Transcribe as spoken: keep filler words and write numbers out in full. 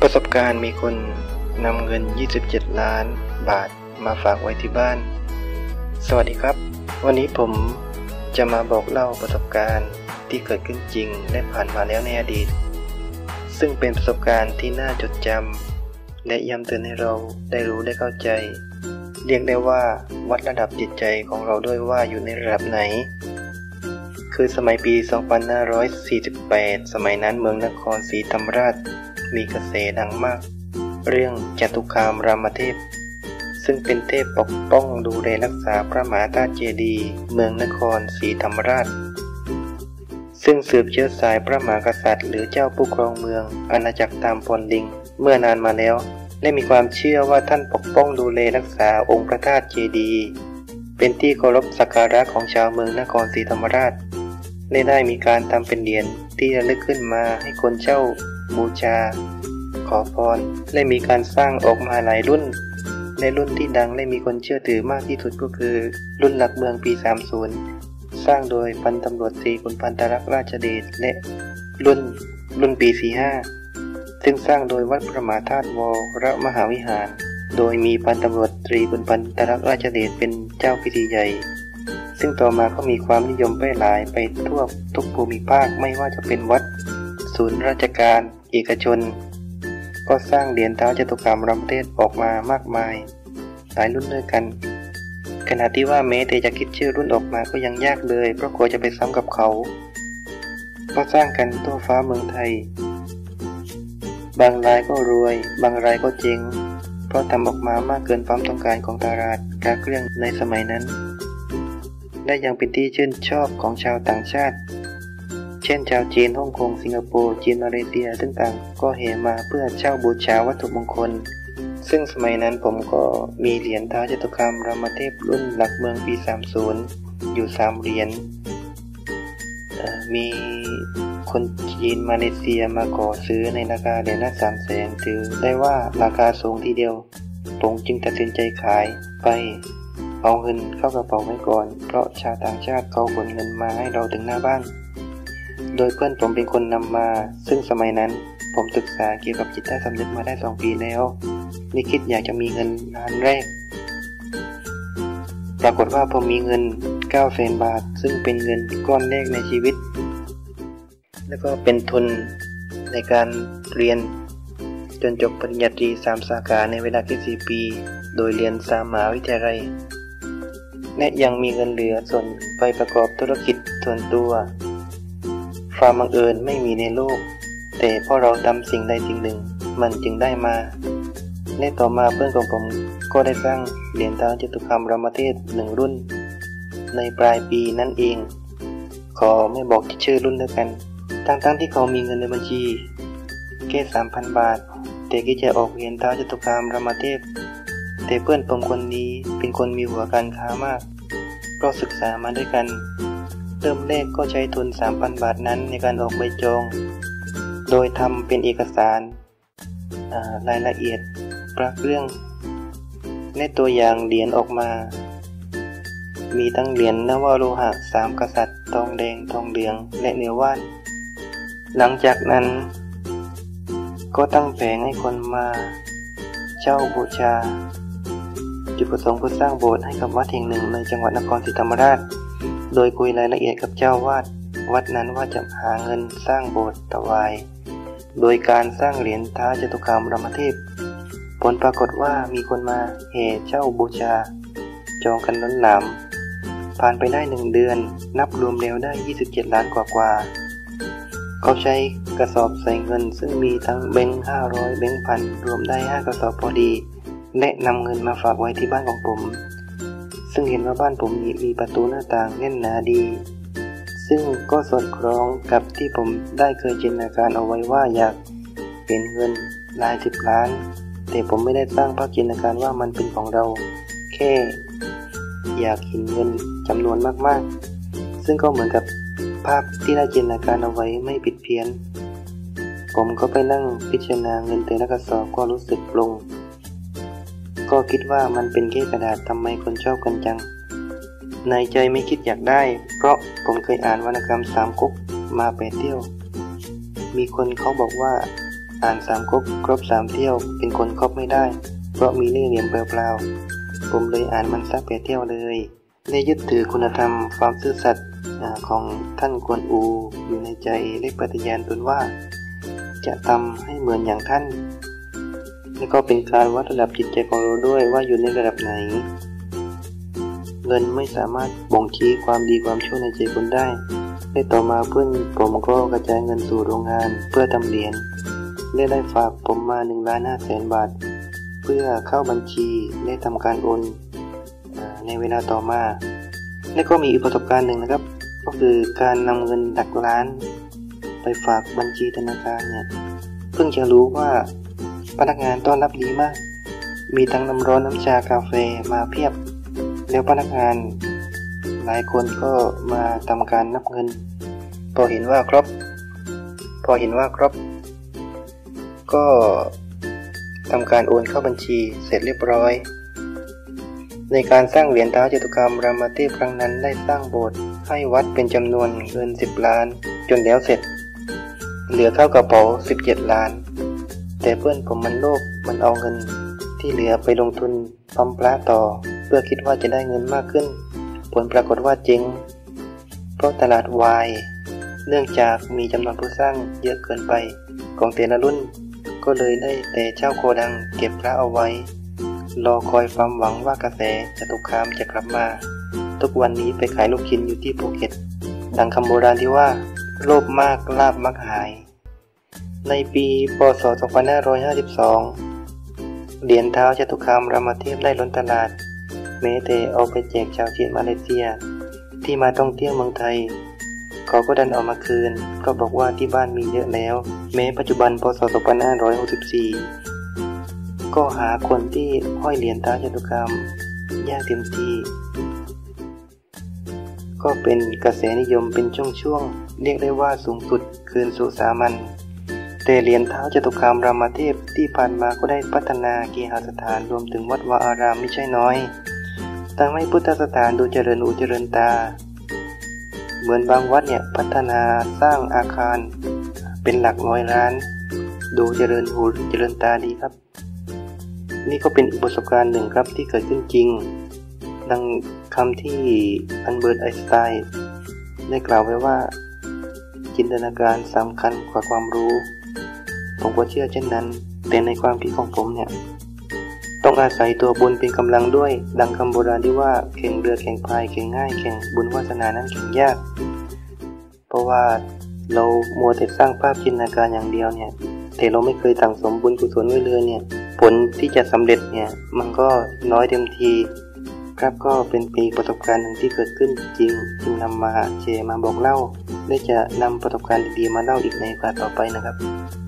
ประสบการณ์มีคนนำเงินยี่สิบเจ็ดล้านบาทมาฝากไว้ที่บ้านสวัสดีครับวันนี้ผมจะมาบอกเล่าประสบการณ์ที่เกิดขึ้นจริงและผ่านมาแล้วในอดีตซึ่งเป็นประสบการณ์ที่น่าจดจำและย้ำเตือนให้เราได้รู้ได้เข้าใจเรียกได้ว่าวัดระดับจิตใจของเราด้วยว่าอยู่ในระดับไหนคือสมัยปีสองพันห้าร้อยสี่สิบแปดสมัยนั้นเมืองนครศรีธรรมราชมีกระแสดังมากเรื่องจตุคามรามเทพซึ่งเป็นเทพปกป้องดูแลรักษาพระมหาธาตุเจดีย์เมืองนครศรีธรรมราชซึ่งสืบเชื้อสายพระมหากษัตริย์หรือเจ้าผู้ครองเมืองอาณาจักรตามพลลิงเมื่อนานมาแล้วได้มีความเชื่อว่าท่านปกป้องดูแลรักษาองค์พระธาตุเจดีย์เป็นที่เคารพสักการะของชาวเมืองนครศรีธรรมราชและได้มีการทำเป็นเหรียญที่ระลึกขึ้นมาให้คนเช่าบูชาขอพรและมีการสร้างออกมาหลายรุ่นในรุ่นที่ดังและมีคนเชื่อถือมากที่สุดก็คือรุ่นหลักเมืองปีสามสิบสร้างโดยพันตำรวจตรีขุนพันธรักษ์ราชเดชและรุ่นรุ่นปีสี่สิบห้าซึ่งสร้างโดยวัดพระมหาธาตุวรมหาวิหารโดยมีพันตำรวจตรีขุนพันธรักษ์ราชเดชเป็นเจ้าพิธีใหญ่ซึ่งต่อมาก็มีความนิยมแพร่หลายไปทั่วทุกภูมิภาคไม่ว่าจะเป็นวัดศูนย์ราชการเอกชนก็สร้างเหรียญเท้าจตุคามรามเทพออกมามากมายหลายรุ่นด้วยกันขณะที่ว่าแม้แต่จะคิดชื่อรุ่นออกมาก็ยังยากเลยเพราะกลัวจะไปซ้ำกับเขาก็สร้างกันทั่วฟ้าเมืองไทยบางรายก็รวยบางรายก็เจ๊งเพราะทำออกมามากเกินความต้องการของตลาดการเครื่องในสมัยนั้นและยังเป็นที่ชื่นชอบของชาวต่างชาติเช่นชาวจีนฮ่องกงสิงคโปร์จีนมาเลเซียต่างๆก็แห่มาเพื่อเช่าบูชาวัตถุมงคลซึ่งสมัยนั้นผมก็มีเหรียญเท้าจตุคามรามเทพรุ่นหลักเมืองปีสามสิบอยู่สามเหรียญมีคนจีนมาเลเซียมาขอซื้อในราคาเหรียญละสามแสนถือได้ว่าราคาสูงทีเดียวผมจึงตัดสินใจขายไปเอาเงินเข้ากระเป๋าไว้ก่อนเพราะชาวต่างชาติเขาขนเงินมาให้เราถึงหน้าบ้านโดยเพื่อนผมเป็นคนนำมาซึ่งสมัยนั้นผมศึกษาเกี่ยวกับจิตใต้สำนึกมาได้สองปีแล้วไม่คิดอยากจะมีเงินล้านแรกปรากฏว่าผมมีเงิน เก้าแสน บาทซึ่งเป็นเงินก้อนแรกในชีวิตแล้วก็เป็นทุนในการเรียนจนจบปริญญาตรีสามสาขาในเวลาแค่สี่ปีโดยเรียนสามมหาวิทยาลัยและยังมีเงินเหลือส่วนไปประกอบธุรกิจส่วนตัวความบังเอิญไม่มีในโลกแต่พอเราทำสิ่งใดสิ่งหนึ่งมันจึงได้มาและต่อมาเพื่อนของผมก็ได้สร้างเหรียญเท้าจตุคามรามเทพหนึ่งรุ่นในปลายปีนั่นเองขอไม่บอกชื่อรุ่นแล้วกันทั้งๆที่เขามีเงินในบัญชีแค่ สามพัน บาทแต่ก็จะออกเหรียญเท้าจตุคามรามเทพแต่เพื่อนผมคนนี้เป็นคนมีหัวการค้ามากเพราะศึกษามาด้วยกันเริ่มแรกก็ใช้ทุน สามพัน บาทนั้นในการออกใบจองโดยทำเป็นเอกสารรายละเอียดพระเครื่องในตัวอย่างเหรียญออกมามีทั้งเหรียญนวโลหะสามกษัตริย์ทองแดงทองเหลืองและเนื้อว่านหลังจากนั้นก็ตั้งแผงให้คนมาเช่าบูชาจุดประสงค์เพื่อสร้างโบสถ์ให้กับวัดแห่งหนึ่งในจังหวัดนครศรีธรรมราชโดยคุยรายละเอียดกับเจ้าวาดวัดนั้นว่าจะหาเงินสร้างโบสถ์ถวายโดยการสร้างเหรียญเท้าจตุคามรามเทพผลปรากฏว่ามีคนมาแห่เช่าบูชาจองกันล้นหลามผ่านไปได้หนึ่งเดือนนับรวมแล้วได้ยี่สิบเจ็ดล้านกว่าๆเขาใช้กระสอบใส่เงินซึ่งมีทั้งแบงค์ห้าร้อยแบงค์พันรวมได้ห้ากระสอบพอดีและนำเงินมาฝากไว้ที่บ้านของผมซึ่งเห็นว่าบ้านผมมีประตูหน้าต่างแน่นหนาดีซึ่งก็สอดคล้องกับที่ผมได้เคยจินตนาการเอาไว้ว่าอยากเห็นเงินหลายสิบล้านแต่ผมไม่ได้สร้างภาพจินตนาการว่ามันเป็นของเราแค่อยากเห็นเงินจำนวนมากๆซึ่งก็เหมือนกับภาพที่ได้จินตนาการเอาไว้ไม่ผิดเพี้ยนผมก็ไปนั่งพิจารณาเงินแต่ละกระสอบก็รู้สึกปลงก็คิดว่ามันเป็นแค่กระดาษทำไมคนชอบกันจังในใจไม่คิดอยากได้เพราะผมเคยอ่านวรรณกรรมสามก๊กมาแปดเที่ยวมีคนเขาบอกว่าอ่านสามก๊กครบสามเที่ยวเป็นคนครบไม่ได้เพราะมีเล่ห์เหลี่ยมเปล่าๆผมเลยอ่านมันสักแปดเที่ยวเลยได้ยึดถือคุณธรรมความซื่อสัตย์ของท่านกวนอูอยู่ในใจและปฏิญาณตนว่าจะทำให้เหมือนอย่างท่านและก็เป็นการวัดระดับจิตใจของเราด้วยว่าอยู่ในระดับไหนเงินไม่สามารถบ่งชี้ความดีความชั่วในใจคนได้และต่อมาเพื่อนผมก็กระจายเงินสู่โรงงานเพื่อทำเหรียญและได้ฝากผมมาหนึ่งล้านห้าแสนบาทเพื่อเข้าบัญชีและทำการโอนในเวลาต่อมาและก็มีอีกประสบการณ์หนึ่งนะครับก็คือการนำเงินหลักล้านไปฝากบัญชีธนาคารเนี่ยเพิ่งจะรู้ว่าพนักงานต้อนรับดีมากมีทั้งน้ำร้อนน้ำชากาแฟมาเพียบแล้วพนักงานหลายคนก็มาทำการนับเงินพอเห็นว่าครบพอเห็นว่าครบก็ทำการโอนเข้าบัญชีเสร็จเรียบร้อยในการสร้างเหรียญเท้าจตุคามรามเทพครั้งนั้นได้สร้างโบสถ์ให้วัดเป็นจำนวนเงินสิบล้านจนแล้วเสร็จเหลือเข้ากระเป๋าสิบเจ็ดล้านแต่เพื่อนผมมันโลภมันเอาเงินที่เหลือไปลงทุนปั๊มปลาต่อเพื่อคิดว่าจะได้เงินมากขึ้นผลปรากฏว่าเจ๊งเพราะตลาดวายเนื่องจากมีจำนวนผู้สร้างเยอะเกินไปของแต่ละรุ่นก็เลยได้แต่เช่าโกดังเก็บพระเอาไว้รอคอยความหวังว่ากระแสจตุคามจะกลับมาทุกวันนี้ไปขายลูกชิ้นอยู่ที่ภูเก็ตดังคำโบราณที่ว่าโลภมากลาภมักหายในปีพ.ศ. สองพันห้าร้อยห้าสิบสองเหรียญเท้าจตุคามรามเทพได้ล้นตลาดแม้แต่เอาไปแจกชาวจีนมาเลเซียที่มาท่องเที่ยวเมืองไทยเขาก็ดันเอามาคืนก็บอกว่าที่บ้านมีเยอะแล้วแม้ปัจจุบันพ.ศ. สองพันห้าร้อยหกสิบสี่ก็หาคนที่ห้อยเหรียญเท้าจตุคามยากเต็มทีก็เป็นกระแสนิยมเป็นช่วงๆเรียกได้ว่าสูงสุดคืนสู่สามัญแต่เหรียญเท้าจตุคามรามเทพที่ผ่านมาก็ได้พัฒนาเคหสถานรวมถึงวัดวาอารามไม่ใช่น้อยทำให้พุทธสถานดูเจริญหูเจริญตาเหมือนบางวัดเนี่ยพัฒนาสร้างอาคารเป็นหลักร้อยล้านดูเจริญหูเจริญตาดีครับนี่ก็เป็นประสบการณ์หนึ่งครับที่เกิดขึ้นจริงดังคำที่อัลเบิร์ตไอน์สไตน์ได้กล่าวไว้ว่าจินตนาการสำคัญกว่าความรู้ผมก็เชื่อเช่นนั้นแต่ในความคิดของผมเนี่ยต้องอาศัยตัวบุญเป็นกำลังด้วยดังคำโบราณที่ว่าแข่งเรือแข่งพายแข่งง่ายแข่งบุญวาสนานั้นแข่งยากเพราะว่าเรามัวแต่สร้างภาพจินตนาการอย่างเดียวเนี่ยแต่เราไม่เคยสั่งสมบุญกุศลไว้เลยเนี่ยผลที่จะสำเร็จเนี่ยมันก็น้อยเต็มทีครับก็เป็นปีประสบการณ์หนึ่งที่เกิดขึ้นจริงจึงนำมาแชร์มาบอกเล่าและจะนำประสบการณ์ดีๆมาเล่าอีกในโอกาสต่อไปนะครับ